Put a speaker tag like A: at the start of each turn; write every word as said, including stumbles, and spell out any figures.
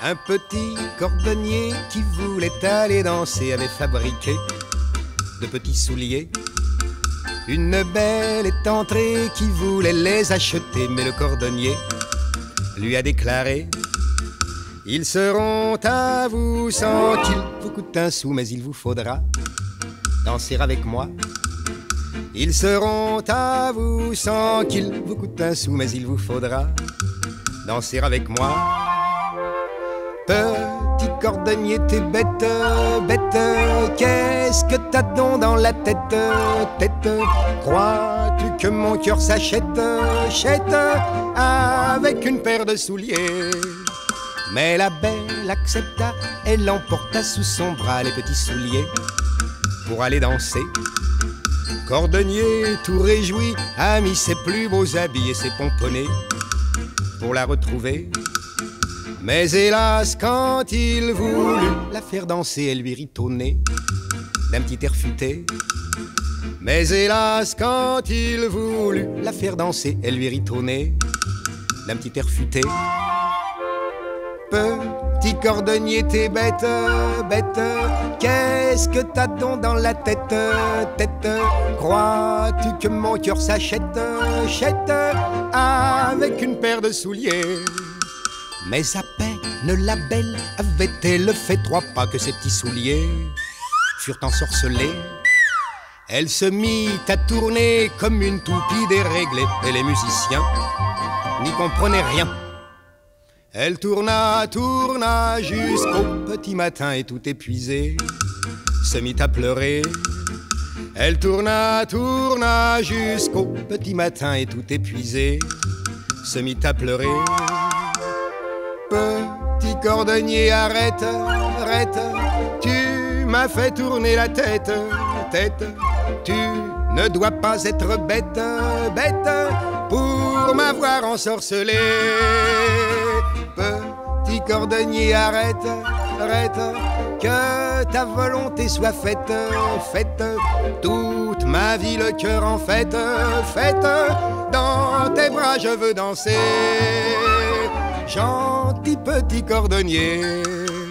A: Un petit cordonnier qui voulait aller danser avait fabriqué de petits souliers. Une belle est entrée qui voulait les acheter, mais le cordonnier lui a déclaré: ils seront à vous sans qu'ils vous coûtent un sou, mais il vous faudra danser avec moi. Ils seront à vous sans qu'ils vous coûtent un sou, mais il vous faudra danser avec moi. Petit cordonnier, t'es bête, bête, qu'est-ce que t'as donc dans la tête, tête? Crois-tu que mon cœur s'achète, chète, avec une paire de souliers? Mais la belle accepta, elle emporta sous son bras les petits souliers pour aller danser. Cordonnier, tout réjoui, a mis ses plus beaux habits et ses pomponnets pour la retrouver. Mais hélas, quand il voulut la faire danser, elle lui rit au nez d'un petit air futé. Mais hélas, quand il voulut la faire danser, elle lui rit au nez d'un petit air futé. Petit cordonnier, t'es bête, bête, qu'est-ce que t'as donc dans la tête, tête? Crois-tu que mon cœur s'achète, chète, avec une paire de souliers? Mais à peine la belle avait-elle fait trois pas que ses petits souliers furent ensorcelés. Elle se mit à tourner comme une toupie déréglée, et les musiciens n'y comprenaient rien. Elle tourna, tourna jusqu'au petit matin, et tout épuisée se mit à pleurer. Elle tourna, tourna jusqu'au petit matin, et tout épuisée se mit à pleurer. Petit cordonnier, arrête, arrête, tu m'as fait tourner la tête, tête. Tu ne dois pas être bête, bête, pour m'avoir ensorcelé. Petit cordonnier, arrête, arrête, que ta volonté soit faite, faite. Toute ma vie le cœur en fête, fête. Dans tes bras je veux danser, gentil petit cordonnier.